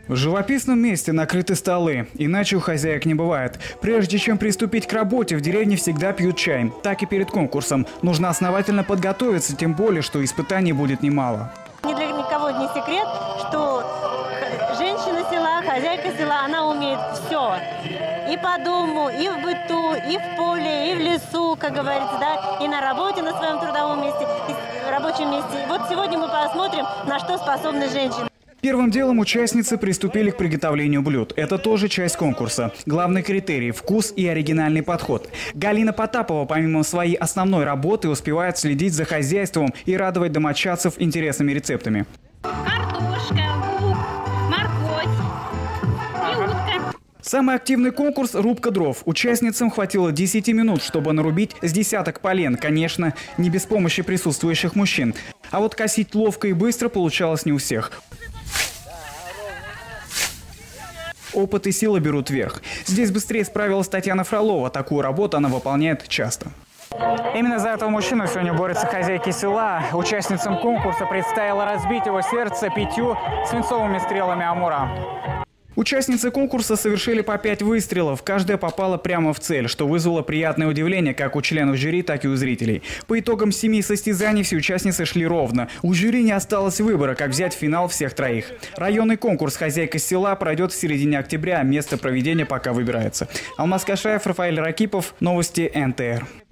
В живописном месте накрыты столы, иначе у хозяек не бывает. Прежде чем приступить к работе, в деревне всегда пьют чай. Так и перед конкурсом. Нужно основательно подготовиться, тем более, что испытаний будет немало. Ни для никого не секрет, что женщина села, хозяйка села, она умеет все. И по дому, и в быту, и в поле, и в лесу, как говорится, да, и на работе, на своем трудовом месте, и в рабочем месте. И вот сегодня мы посмотрим, на что способны женщины. Первым делом участницы приступили к приготовлению блюд. Это тоже часть конкурса. Главный критерий – вкус и оригинальный подход. Галина Потапова, помимо своей основной работы, успевает следить за хозяйством и радовать домочадцев интересными рецептами. Картошка, лук, морковь и утка. Самый активный конкурс – рубка дров. Участницам хватило 10 минут, чтобы нарубить с десяток полен. Конечно, не без помощи присутствующих мужчин. А вот косить ловко и быстро получалось не у всех. Опыт и сила берут верх. Здесь быстрее справилась Татьяна Фролова. Такую работу она выполняет часто. Именно за этого мужчину сегодня борются хозяйки села. Участницам конкурса предстояло разбить его сердце 5 свинцовыми стрелами амура. Участницы конкурса совершили по 5 выстрелов. Каждая попала прямо в цель, что вызвало приятное удивление как у членов жюри, так и у зрителей. По итогам 7 состязаний все участницы шли ровно. У жюри не осталось выбора, как взять в финал всех троих. Районный конкурс «Хозяйка села» пройдет в середине октября. Место проведения пока выбирается. Алмаз Кашаев, Рафаэль Ракипов. Новости НТР.